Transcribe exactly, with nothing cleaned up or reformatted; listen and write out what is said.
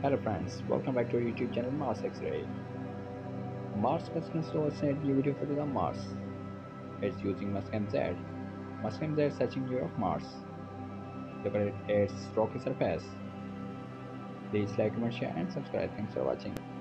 Hello friends, welcome back to our YouTube channel Mars Xray. Mars mission shows a new video footage on Mars. It's using Mars Xray. Mars Xray searching view of Mars. Look at its rocky surface. Please like, comment, share and subscribe. Thanks for watching.